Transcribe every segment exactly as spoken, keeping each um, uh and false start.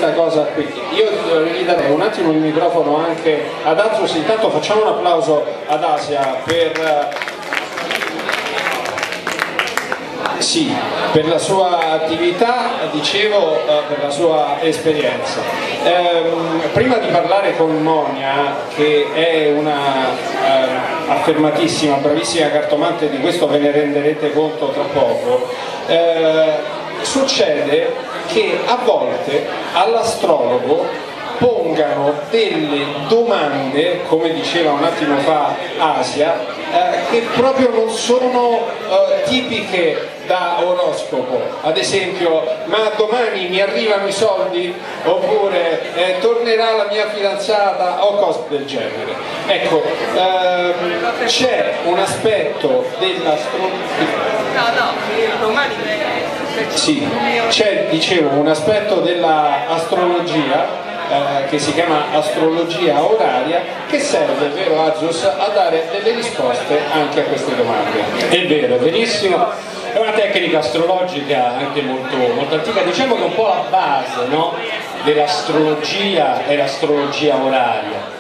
questa cosa qui. Io gli darei un attimo il microfono anche ad Azus. Intanto facciamo un applauso ad Asia per, sì, per la sua attività, dicevo, per la sua esperienza. Ehm, prima di parlare con Monia, che è una eh, affermatissima, bravissima cartomante, di questo ve ne renderete conto tra poco, eh, succede che a volte all'astrologo pongano delle domande, come diceva un attimo fa Asia, eh, che proprio non sono eh, tipiche da oroscopo. Ad esempio, ma domani mi arrivano i soldi? Oppure eh, tornerà la mia fidanzata? O cose del genere. Ecco, ehm, c'è un aspetto dell'astrologia. No, no, domani Sì, c'è, dicevo, un aspetto dell'astrologia eh, che si chiama astrologia oraria, che serve, vero Azus, a dare delle risposte anche a queste domande. È vero, è verissimo, è una tecnica astrologica anche molto, molto antica, diciamo che è un po' la base, no? dell'astrologia e l'astrologia oraria.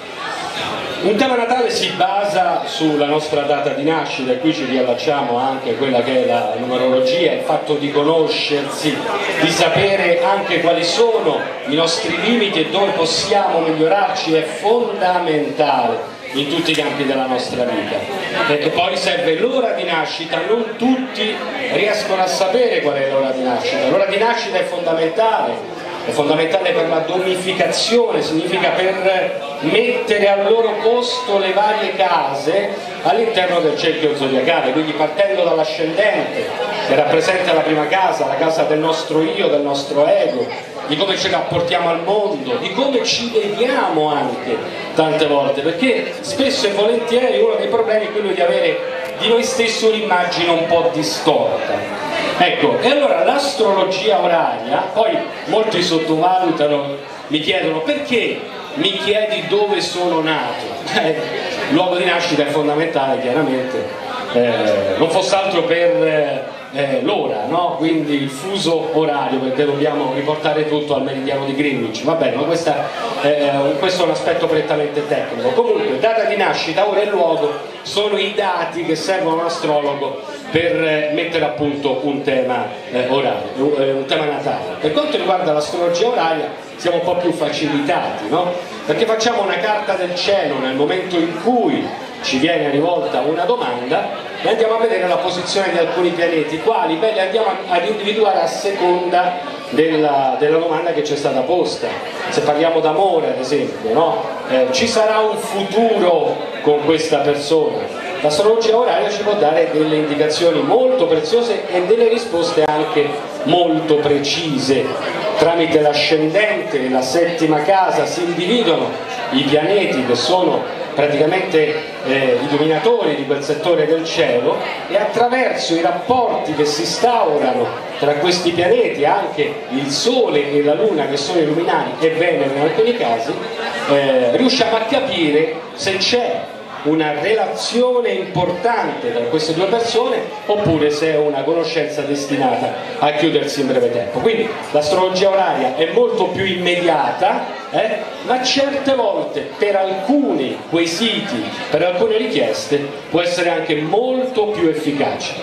Un tema natale si basa sulla nostra data di nascita, e qui ci riallacciamo anche a quella che è la numerologia, il fatto di conoscersi, di sapere anche quali sono i nostri limiti e dove possiamo migliorarci, è fondamentale in tutti i campi della nostra vita. E poi serve l'ora di nascita, non tutti riescono a sapere qual è l'ora di nascita. L'ora di nascita è fondamentale. È fondamentale per la donificazione, significa per mettere al loro posto le varie case all'interno del cerchio zodiacale, quindi partendo dall'ascendente che rappresenta la prima casa, la casa del nostro io, del nostro ego, di come ci rapportiamo al mondo, di come ci vediamo anche tante volte, perché spesso e volentieri uno dei problemi è quello di avere di noi stessi un'immagine un po' distorta. Ecco, e allora l'astrologia oraria, poi molti sottovalutano, mi chiedono perché mi chiedi dove sono nato? Eh, il luogo di nascita è fondamentale, chiaramente, eh, non fosse altro per eh, l'ora, no? Quindi il fuso orario, perché dobbiamo riportare tutto al meridiano di Greenwich. Va bene, ma questa, eh, questo è un aspetto prettamente tecnico. Comunque, data di nascita, ora e luogo sono i dati che servono a un astrologo per mettere a punto un tema eh, orario, un tema natale. Per quanto riguarda l'astrologia oraria siamo un po' più facilitati, no? Perché facciamo una carta del cielo nel momento in cui ci viene rivolta una domanda e andiamo a vedere la posizione di alcuni pianeti, quali beh, li andiamo ad individuare a seconda della, della domanda che ci è stata posta. Se parliamo d'amore, ad esempio, no? eh, ci sarà un futuro con questa persona. L'astrologia oraria ci può dare delle indicazioni molto preziose e delle risposte anche molto precise. Tramite l'ascendente e la settima casa si individuano i pianeti che sono praticamente eh, i dominatori di quel settore del cielo, e attraverso i rapporti che si instaurano tra questi pianeti, anche il Sole e la Luna che sono i luminari e Venere in alcuni casi, eh, riusciamo a capire se c'è una relazione importante tra queste due persone oppure se è una conoscenza destinata a chiudersi in breve tempo. Quindi l'astrologia oraria è molto più immediata, eh, ma certe volte per alcuni quesiti, per alcune richieste può essere anche molto più efficace.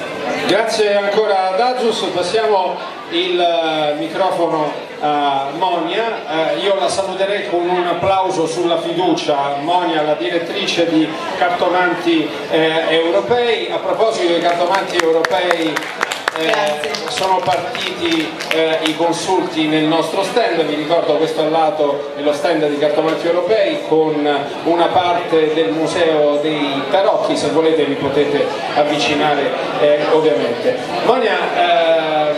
Grazie ancora ad Azus. Passiamo il microfono a Monia. Eh, io la saluterei con un applauso sulla fiducia. Monia, la direttrice di Cartomanti eh, Europei. A proposito dei Cartomanti Europei, eh, sono partiti eh, i consulti nel nostro stand, vi ricordo questo al lato è lo stand di Cartomanti Europei con una parte del museo dei tarocchi, se volete vi potete avvicinare eh, ovviamente. Monia, eh,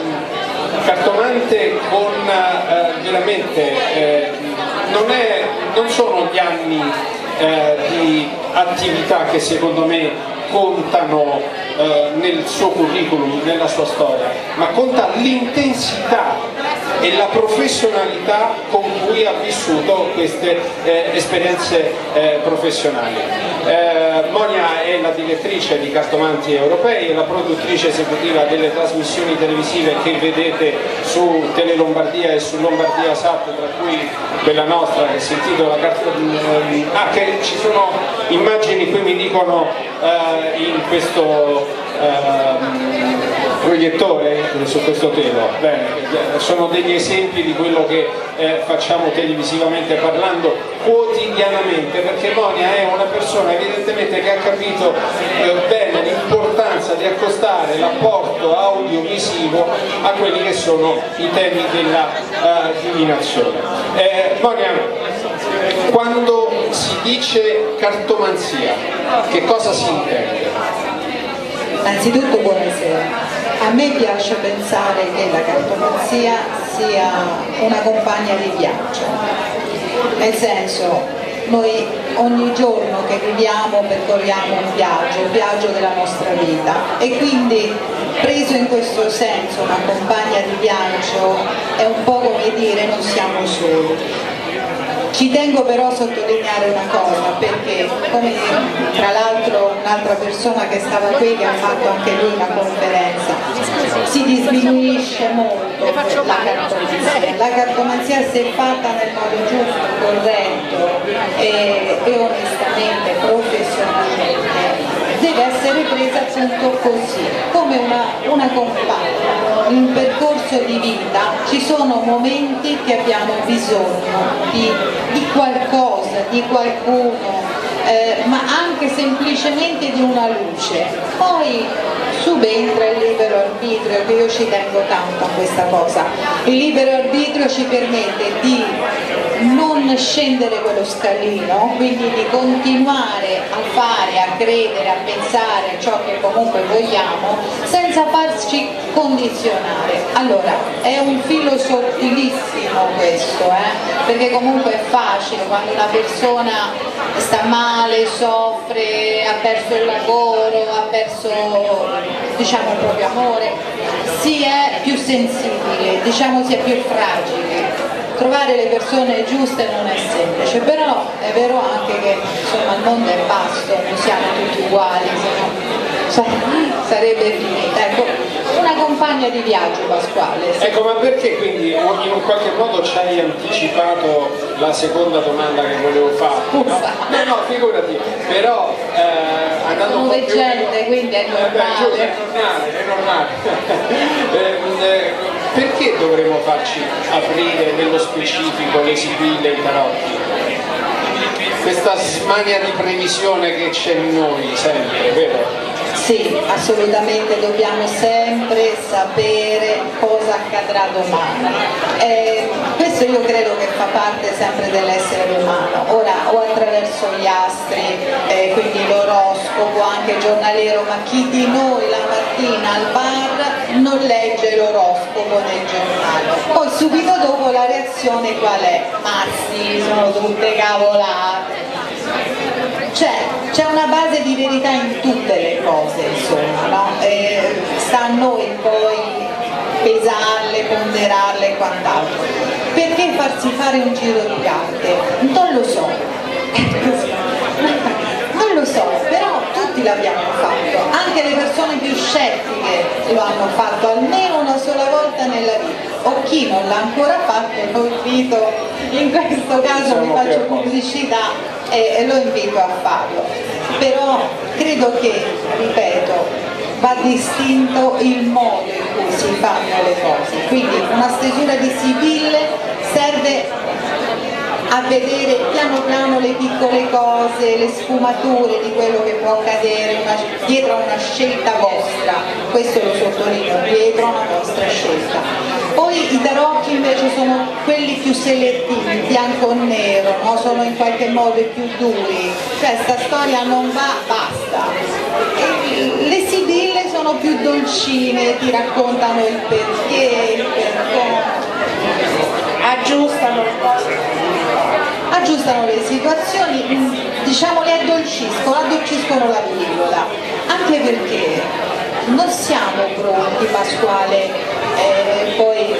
cartomante con eh, veramente eh, non, è, non sono gli anni eh, di attività che secondo me contano eh, nel suo curriculum, nella sua storia, ma conta l'intensità e la professionalità con cui ha vissuto queste eh, esperienze eh, professionali. Eh, Monia è la direttrice di Cartomanti Europei, è la produttrice esecutiva delle trasmissioni televisive che vedete su Tele Lombardia e su Lombardia Sat, tra cui quella nostra che si intitola Cartomanti. Ah, che ci sono immagini, qui mi dicono eh, in questo eh, proiettore su questo telo. Bene, sono degli esempi di quello che eh, facciamo televisivamente parlando quotidianamente, perché Monia è una persona evidentemente che ha capito eh, bene l'importanza di accostare l'apporto audiovisivo a quelli che sono i temi della eh, divinazione. Eh, Monia, quando si dice cartomanzia, che cosa si intende? Innanzitutto buonasera. A me piace pensare che la cartomanzia sia una compagna di viaggio, nel senso, noi ogni giorno che viviamo percorriamo un viaggio, un viaggio della nostra vita, e quindi preso in questo senso una compagna di viaggio è un po' come dire non siamo soli. Ci tengo però a sottolineare una cosa, perché come tra l'altro un'altra persona che stava qui, che ha fatto anche lui una conferenza, si disminuisce molto la cartomanzia. La cartomanzia, se fatta nel modo giusto, corretto e, e onestamente, professionalmente, deve essere presa appunto così, come una, una compagna. In un percorso di vita ci sono momenti che abbiamo bisogno di, di qualcosa, di qualcuno, eh, ma anche semplicemente di una luce. Poi subentra il libero arbitrio, che io ci tengo tanto a questa cosa. Il libero arbitrio ci permette di non scendere quello scalino, quindi di continuare a fare, a credere, a pensare a ciò che comunque vogliamo, senza farci condizionare. Allora, è un filo sottilissimo questo, eh? Perché comunque è facile quando una persona sta male, soffre, ha perso il lavoro, ha perso, diciamo, il proprio amore, si è più sensibile, diciamo si è più fragile. Trovare le persone giuste non è semplice, però è vero anche che insomma il mondo è vasto, non siamo tutti uguali, se no sarebbe finita. Ecco, una compagna di viaggio, Pasquale. Sì. Ecco, ma perché quindi in un qualche modo ci hai anticipato la seconda domanda che volevo fare? No, no, no, figurati, però eh, andando un po' più... gente, quindi è normale. Eh, beh, è normale, è normale. eh, eh, perché dovremmo farci aprire nello specifico le sibille e i tarotti? Questa smania di previsione che c'è in noi sempre, vero? Sì, assolutamente, dobbiamo sempre sapere cosa accadrà domani. Eh, questo io credo che fa parte sempre dell'essere umano, ora o attraverso gli astri, eh, quindi l'oroscopo, anche giornaliero, ma chi di noi la mattina al bar non legge l'oroscopo nel giornale? Poi subito dopo la reazione qual è? Ma sì, sono tutte cavolate. Cioè, c'è una base di verità in tutte le cose, insomma, no? Eh, sta a noi poi pesarle, ponderarle e quant'altro. Perché farsi fare un giro di carte? Non lo so, non lo so, però tutti l'abbiamo fatto, anche le persone più scettiche lo hanno fatto almeno una sola volta nella vita, o chi non l'ha ancora fatto lo invito, in questo caso mi faccio pubblicità e, e lo invito a farlo. Però credo che, ripeto, va distinto il modo in cui si fanno le cose, quindi una stesura di sibille serve a vedere piano piano le piccole cose, le sfumature di quello che può accadere una, dietro a una scelta vostra, questo lo sottolineo, dietro a una vostra scelta. Poi i tarocchi invece sono quelli più selettivi, bianco o nero, no? Sono in qualche modo i più duri, cioè sta storia non va, basta. E le sibille sono più dolcine, ti raccontano il perché, il perché, aggiustano le cose. Aggiustano le situazioni, diciamo le addolciscono, addolciscono la pillola, anche perché non siamo pronti, Pasquale, eh, poi insomma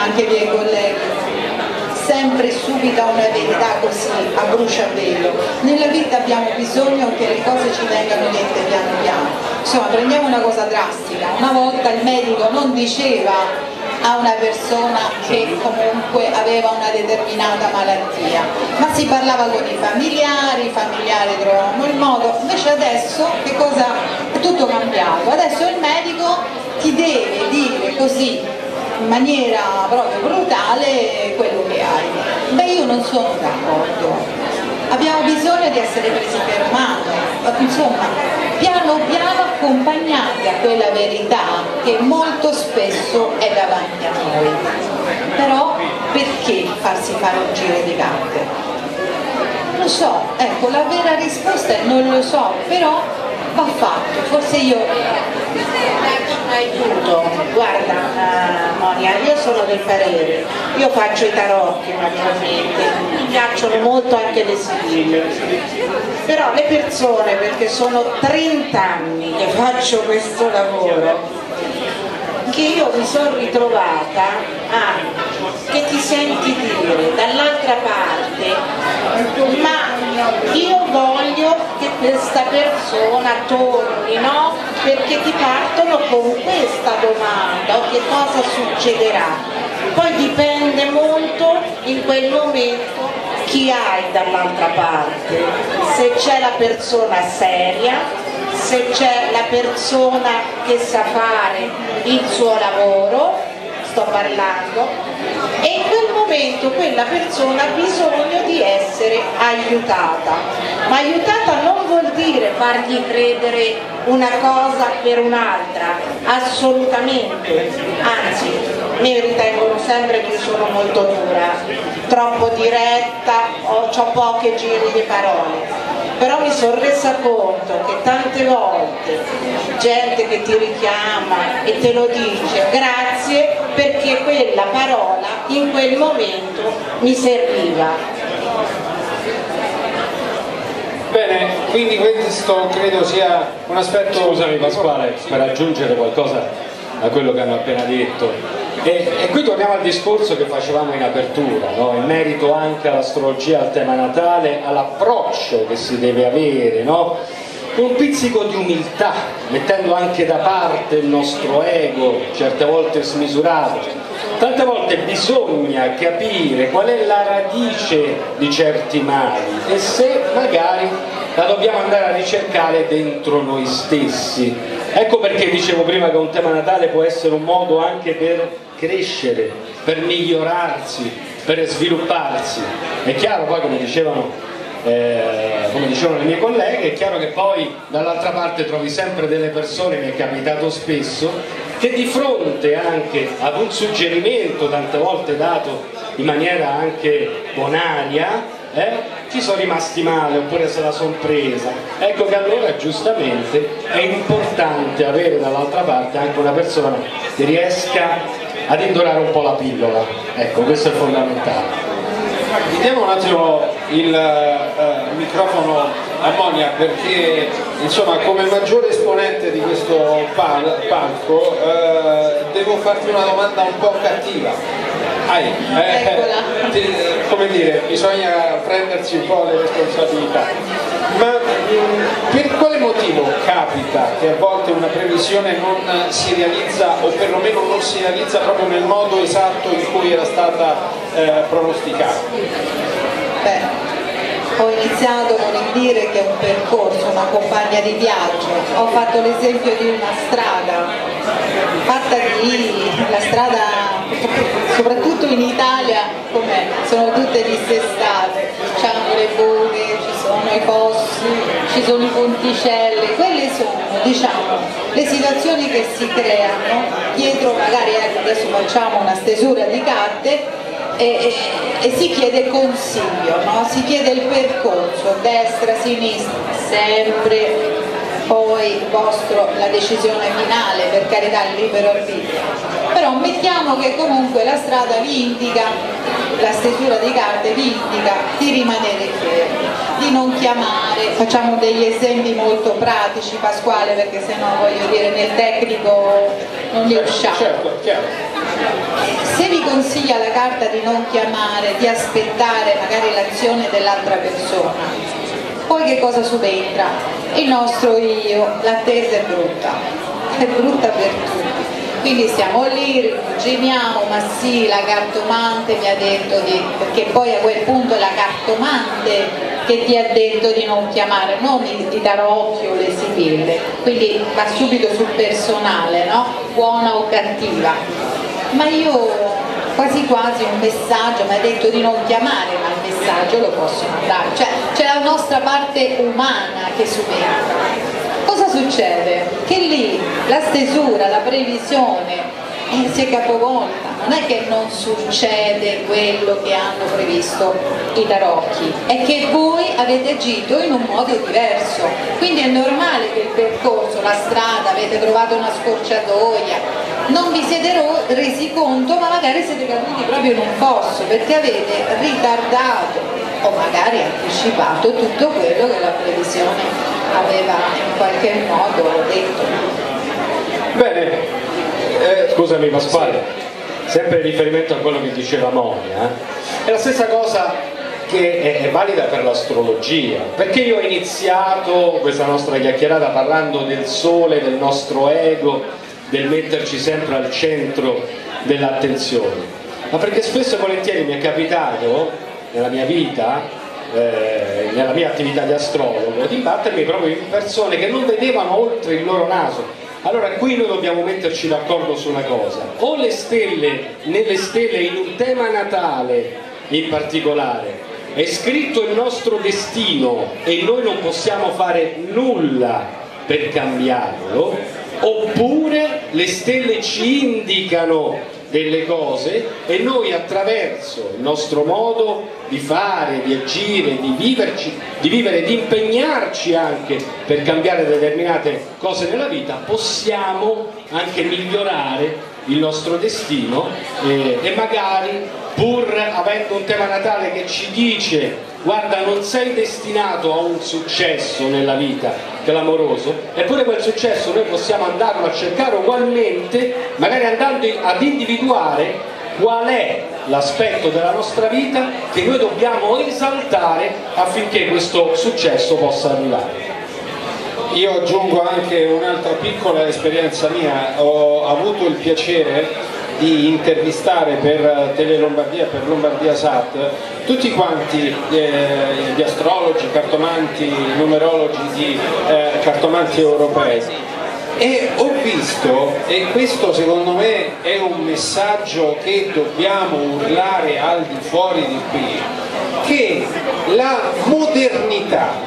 anche i miei colleghi, sempre subita una verità così a bruciapelo. Nella vita abbiamo bisogno che le cose ci vengano dette piano piano. Insomma, prendiamo una cosa drastica: una volta il medico non diceva a una persona che comunque aveva una determinata malattia, ma si parlava con i familiari, i familiari trovavano il modo. Invece adesso che cosa? È tutto cambiato, adesso il medico ti deve dire così in maniera proprio brutale quello che hai. Beh, io non sono d'accordo, abbiamo bisogno di essere presi per mano, insomma, piano piano accompagnati a quella verità che molto spesso è davanti a noi. Però perché farsi fare un giro di carte? Non lo so, ecco, la vera risposta è non lo so, però va fatto. Forse io aiuto, guarda uh, Monia, io sono del parere, io faccio i tarocchi naturalmente, mi piacciono molto anche le sigille, però le persone, perché sono trenta anni che faccio questo lavoro, che io mi sono ritrovata a che ti senti dire dall'altra parte, ma io voglio che questa persona torni, no? Perché ti partono con questa domanda, o che cosa succederà. Poi dipende molto in quel momento chi hai dall'altra parte, se c'è la persona seria, se c'è la persona che sa fare il suo lavoro, sto parlando, e in quel momento quella persona ha bisogno di essere aiutata, ma aiutata non vuol dire fargli credere una cosa per un'altra, assolutamente, anzi mi ritengono sempre che sono molto dura, troppo diretta, ho, ho poche giri di parole. Però mi sono resa conto che tante volte gente che ti richiama e te lo dice grazie perché quella parola in quel momento mi serviva. Bene, quindi questo credo sia un aspetto... Scusami Pasquale, per aggiungere qualcosa a quello che hanno appena detto. E, e qui torniamo al discorso che facevamo in apertura, no? In merito anche all'astrologia, al tema natale, all'approccio che si deve avere, no? Con un pizzico di umiltà, mettendo anche da parte il nostro ego, certe volte smisurato. Tante volte bisogna capire qual è la radice di certi mali e se magari la dobbiamo andare a ricercare dentro noi stessi. Ecco perché dicevo prima che un tema natale può essere un modo anche per crescere, per migliorarsi, per svilupparsi. È chiaro poi, come dicevano, eh, come dicevano le mie colleghe, è chiaro che poi dall'altra parte trovi sempre delle persone, mi è capitato spesso, che di fronte anche ad un suggerimento tante volte dato in maniera anche bonaria, eh, ci sono rimasti male oppure se la sono presa. Ecco che allora giustamente è importante avere dall'altra parte anche una persona che riesca ad indorare un po' la pillola. Ecco, questo è fondamentale. Diamo un attimo il uh, microfono a Monia perché insomma come maggiore esponente di questo pal palco uh, devo farti una domanda un po' cattiva. Hai, eh, ti, come dire, bisogna prendersi un po' le responsabilità. Ma mh, per quale motivo capita che a volte una previsione non si realizza o perlomeno non si realizza proprio nel modo esatto in cui era stata eh, pronosticata? Beh, ho iniziato con il dire che è un percorso, una compagna di viaggio, ho fatto l'esempio di una strada fatta di, la strada soprattutto in Italia com'è? Sono tutte dissestate, c'hanno le buche, ci sono i fossi, ci sono i ponticelli, quelle sono diciamo le situazioni che si creano dietro magari, ecco, adesso facciamo una stesura di carte E, e, e si chiede consiglio, no? Si chiede il percorso, destra, sinistra, sempre poi vostro, la decisione finale, per carità, il libero arbitrio, però mettiamo che comunque la strada vi indica, la stesura di carte vi indica di rimanere fermi. di non chiamare, facciamo degli esempi molto pratici, Pasquale, perché sennò voglio dire nel tecnico non ne usciamo. Certo, chiaro. Se vi consiglia la carta di non chiamare, di aspettare magari l'azione dell'altra persona, poi che cosa subentra? Il nostro io, l'attesa è brutta, è brutta per tutti. Quindi stiamo lì, rimuginiamo, ma sì, la cartomante mi ha detto di... perché poi a quel punto è la cartomante che ti ha detto di non chiamare, non i tarocchi o le sibille, quindi va subito sul personale, no? Buona o cattiva. Ma io quasi quasi un messaggio, mi ha detto di non chiamare, ma il messaggio lo posso mandare, cioè c'è la nostra parte umana che subentra. Cosa succede? Che lì la stesura, la previsione eh, si è capovolta, non è che non succede quello che hanno previsto i tarocchi, è che voi avete agito in un modo diverso, quindi è normale che il percorso, la strada, avete trovato una scorciatoia, non vi siete resi conto, ma magari siete caduti proprio in un fosso perché avete ritardato o magari anticipato tutto quello che la previsione aveva in qualche modo detto. Bene, eh, scusami Pasquale, sempre in riferimento a quello che diceva Monia, eh? È la stessa cosa che è, è valida per l'astrologia, perché io ho iniziato questa nostra chiacchierata parlando del sole, del nostro ego, del metterci sempre al centro dell'attenzione, ma perché spesso e volentieri mi è capitato nella mia vita, eh, nella mia attività di astrologo, di imbattermi proprio in persone che non vedevano oltre il loro naso. Allora qui noi dobbiamo metterci d'accordo su una cosa: o le stelle, nelle stelle in un tema natale in particolare è scritto il nostro destino e noi non possiamo fare nulla per cambiarlo, oppure le stelle ci indicano delle cose e noi attraverso il nostro modo di fare, di agire, di viverci, di vivere, di impegnarci anche per cambiare determinate cose nella vita, possiamo anche migliorare il nostro destino eh, e magari, pur avendo un tema natale che ci dice guarda non sei destinato a un successo nella vita clamoroso, eppure quel successo noi possiamo andarlo a cercare ugualmente, magari andando ad individuare qual è l'aspetto della nostra vita che noi dobbiamo esaltare affinché questo successo possa arrivare. Io aggiungo anche un'altra piccola esperienza mia. Ho avuto il piacere di intervistare per Tele Lombardia, per Lombardia Sat, tutti quanti eh, gli astrologi, cartomanti, numerologi di eh, cartomanti europei, e ho visto, e questo secondo me è un messaggio che dobbiamo urlare al di fuori di qui, che la modernità,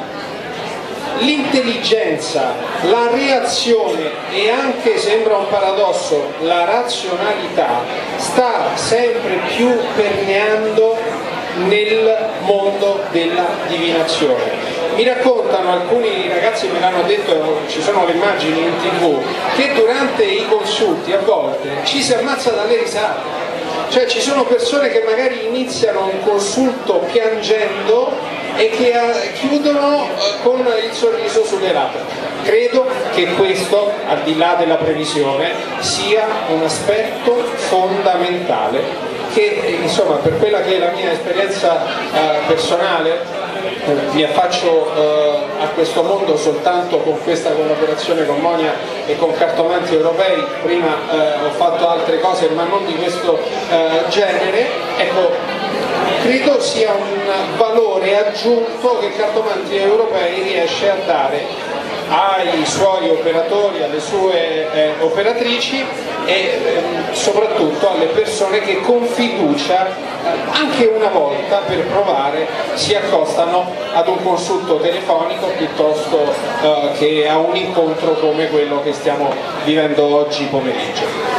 l'intelligenza, la reazione e anche, sembra un paradosso, la razionalità sta sempre più permeando nel mondo della divinazione. Mi raccontano alcuni ragazzi, me l'hanno detto, ci sono le immagini in tv, che durante i consulti a volte ci si ammazza dalle risate. Cioè ci sono persone che magari iniziano un consulto piangendo e che chiudono con il sorriso sulle labbra. Credo che questo, al di là della previsione, sia un aspetto fondamentale che, insomma, per quella che è la mia esperienza eh, personale, eh, mi affaccio eh, a questo mondo soltanto con questa collaborazione con Monia e con Cartomanti Europei. Prima eh, ho fatto altre cose ma non di questo eh, genere. Ecco, credo sia un valore aggiunto che Cartomanti Europei riesce a dare ai suoi operatori, alle sue eh, operatrici e eh, soprattutto alle persone che con fiducia, eh, anche una volta per provare, si accostano ad un consulto telefonico piuttosto eh, che a un incontro come quello che stiamo vivendo oggi pomeriggio.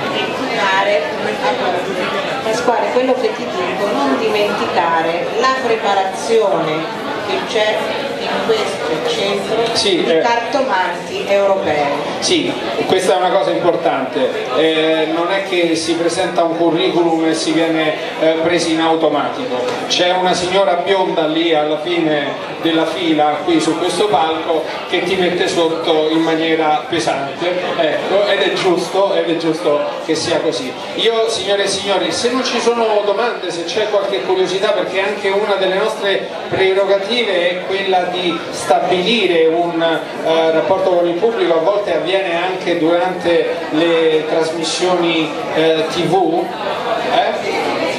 Pasquale, quello che ti dico, non dimenticare la preparazione che c'è in questo è il centro Sì, di eh. cartomanti europei. Sì, questa è una cosa importante, eh, non è che si presenta un curriculum e si viene eh, presi in automatico, c'è una signora bionda lì alla fine della fila qui su questo palco che ti mette sotto in maniera pesante, ecco, ed è giusto, ed è giusto che sia così. Io, signore e signori, se non ci sono domande, se c'è qualche curiosità, perché anche una delle nostre prerogative è quella di stabilire un eh, rapporto con il pubblico, a volte avviene anche durante le trasmissioni eh, tivù, eh?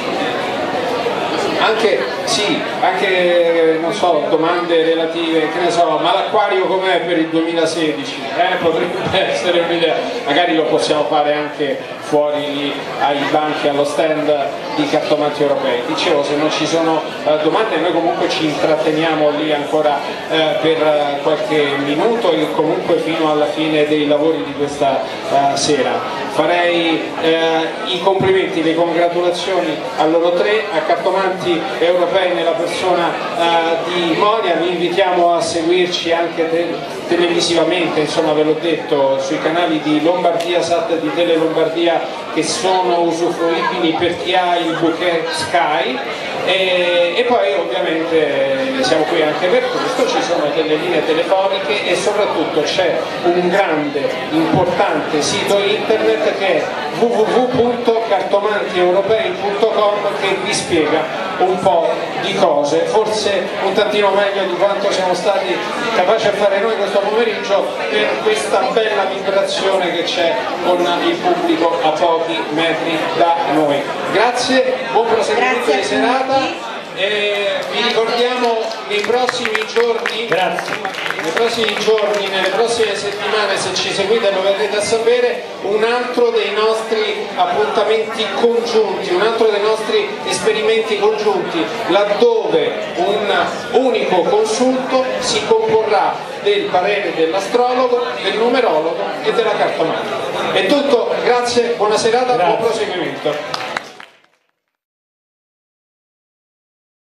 Anche, sì, anche, non so, domande relative, che ne so, ma l'acquario com'è per il duemilasedici? Eh, potrebbe essere un'idea, magari lo possiamo fare anche fuori lì ai banchi, allo stand di cartomanti europei. Dicevo, se non ci sono eh, domande, noi comunque ci intratteniamo lì ancora eh, per eh, qualche minuto e comunque fino alla fine dei lavori di questa eh, sera. Farei eh, i complimenti, le congratulazioni a loro tre, a Cartomanti Europei nella persona eh, di Monia. Vi invitiamo a seguirci anche te televisivamente, insomma ve l'ho detto, sui canali di Lombardia Sat e di Tele Lombardia, che sono usufruibili per chi ha il bouquet Sky, e, e poi ovviamente siamo qui anche per questo, ci sono delle linee telefoniche e soprattutto c'è un grande, importante sito internet che è w w w punto cartomanti europei punto com, che vi spiega un po' di cose, forse un tantino meglio di quanto siamo stati capaci a fare noi questo pomeriggio, per questa bella vibrazione che c'è con il pubblico a pochi metri da noi. Grazie, buon proseguimento di serata. E vi ricordiamo nei prossimi giorni, Grazie. nei prossimi giorni, nelle prossime settimane, se ci seguite lo verrete a sapere, un altro dei nostri appuntamenti congiunti, un altro dei nostri esperimenti congiunti, laddove un unico consulto si comporrà del parere dell'astrologo, del numerologo e della cartomante. È tutto, grazie, buona serata, Grazie. buon proseguimento.